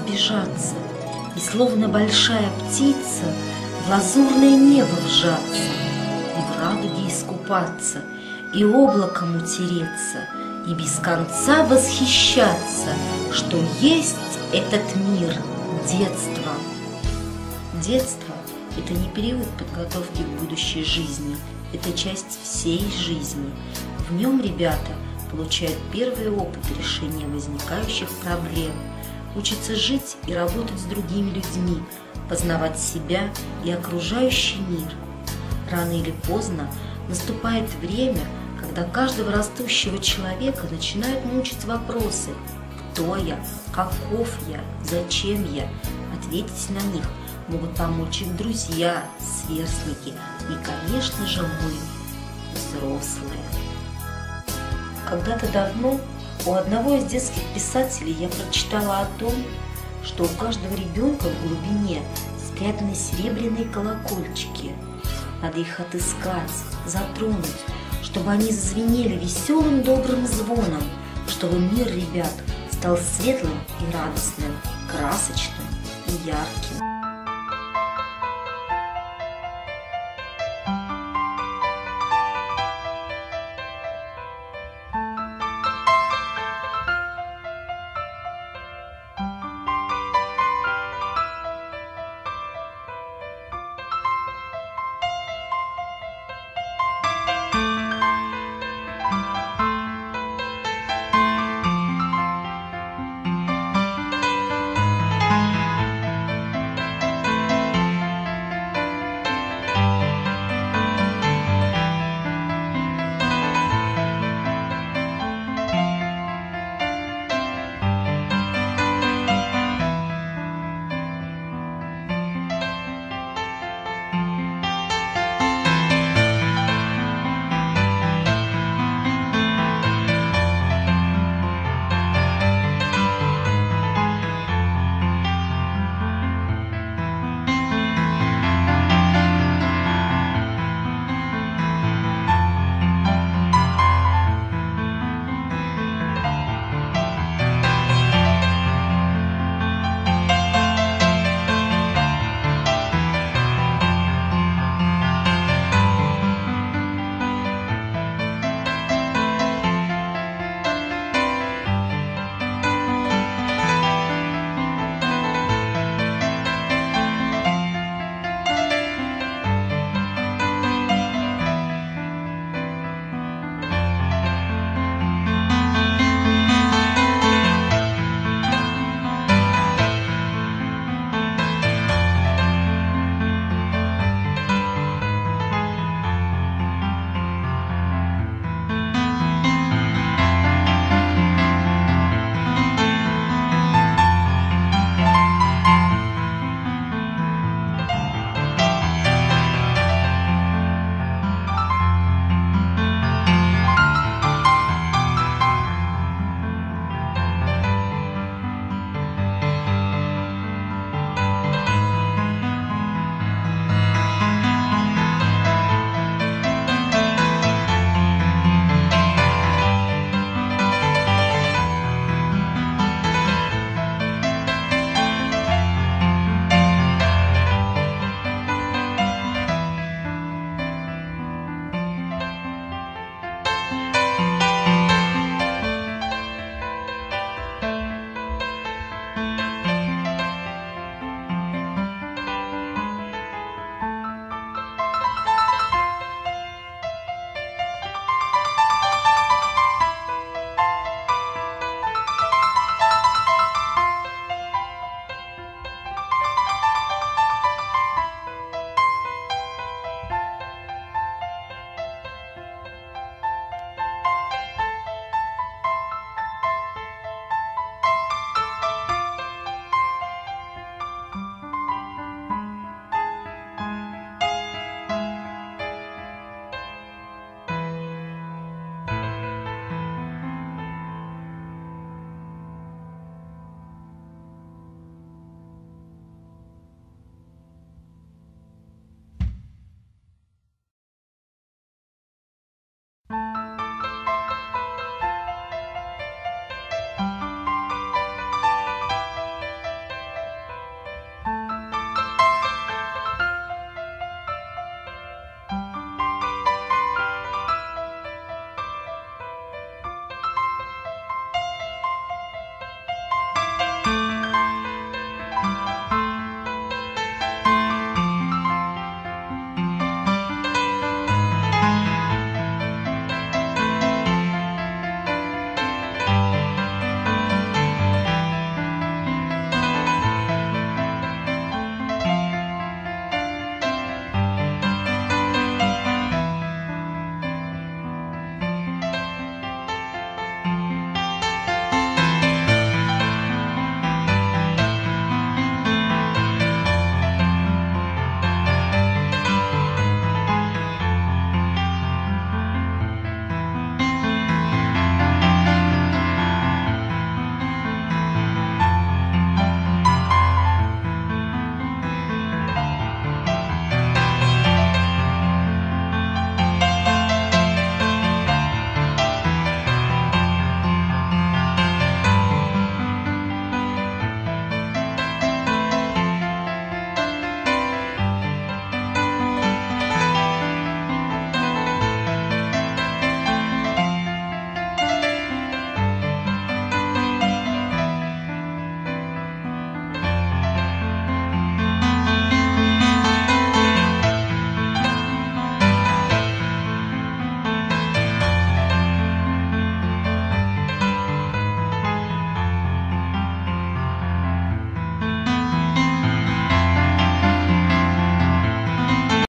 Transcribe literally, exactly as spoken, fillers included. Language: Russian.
разбежаться и, словно большая птица, в лазурное небо вжаться, и в радуге искупаться, и облаком утереться, и без конца восхищаться, что есть этот мир детства. Детство – это не период подготовки к будущей жизни, это часть всей жизни. В нем ребята получают первый опыт решения возникающих проблем, учатся жить и работать с другими людьми, познавать себя и окружающий мир. Рано или поздно наступает время, когда каждого растущего человека начинают мучить вопросы: кто я, каков я, зачем я. Ответить на них могут помочь их друзья, сверстники и, конечно же, мы, взрослые. Когда-то давно у одного из детских писателей я прочитала о том, что у каждого ребенка в глубине спрятаны серебряные колокольчики. Надо их отыскать, затронуть, чтобы они зазвенели веселым добрым звоном, чтобы мир ребят стал светлым и радостным, красочным и ярким.